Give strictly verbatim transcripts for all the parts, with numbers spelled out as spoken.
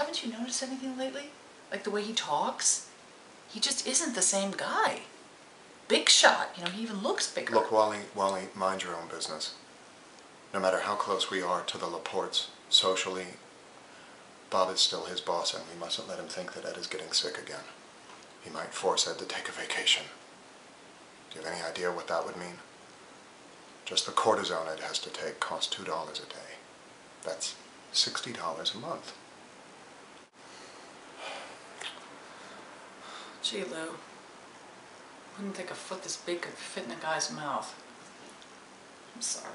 Haven't you noticed anything lately? Like the way he talks? He just isn't the same guy. Big shot, you know, he even looks bigger. Look, Wally, Wally, mind your own business. No matter how close we are to the Laportes, socially, Bob is still his boss, and we mustn't let him think that Ed is getting sick again. He might force Ed to take a vacation. Do you have any idea what that would mean? Just the cortisone Ed has to take costs two dollars a day. That's sixty dollars a month. Gee, Lou. Wouldn't think a foot this big could fit in a guy's mouth. I'm sorry.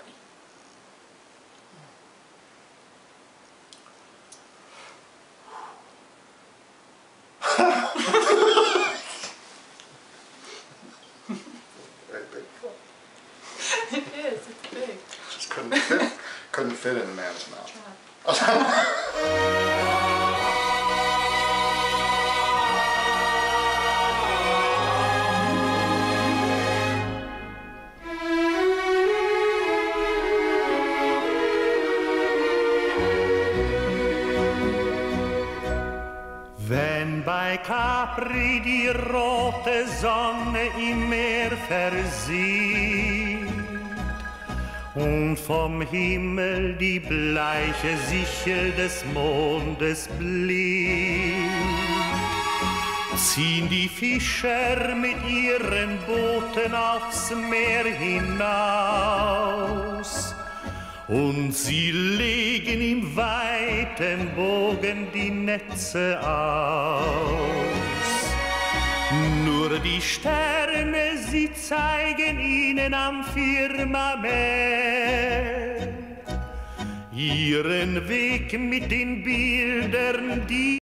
Very big foot. It is, it's big. Just couldn't fit, couldn't fit in a man's mouth. Wenn bei Capri die rote Sonne im Meer versieht und vom Himmel die bleiche Sichel des Mondes blinkt, ziehen die Fischer mit ihren Booten aufs Meer hinaus. Und sie legen im weiten Bogen die Netze aus. Nur die Sterne, sie zeigen ihnen am Firmament ihren Weg mit den Bildern, die